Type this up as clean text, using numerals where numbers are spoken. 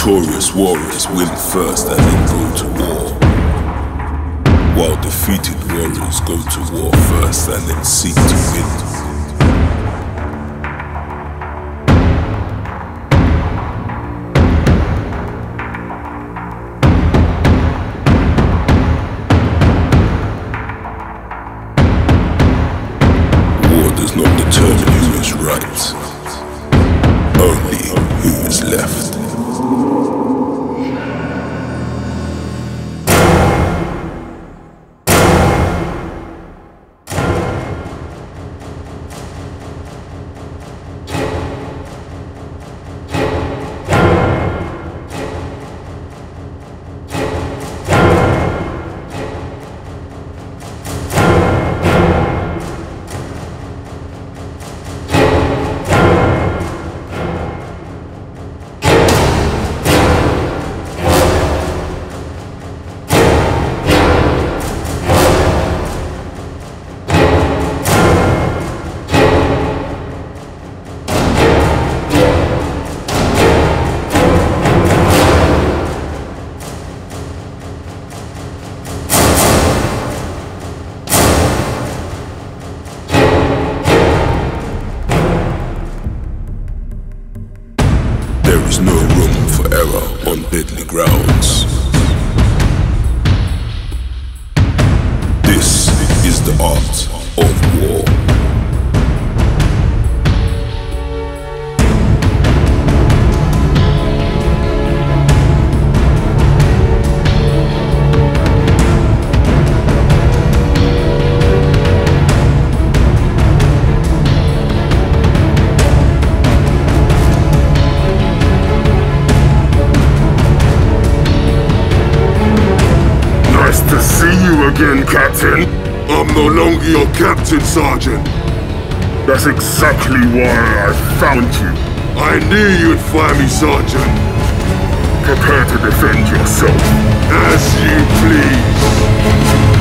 Victorious warriors win first and then go to war, while defeated warriors go to war first and then seek to win. War does not determine who is right, only who is left. There is no room for error on deadly grounds. This is the art of war. Nice to see you again, Captain. I'm no longer your Captain, Sergeant. That's exactly why I found you. I knew you'd find me, Sergeant. Prepare to defend yourself. As you please.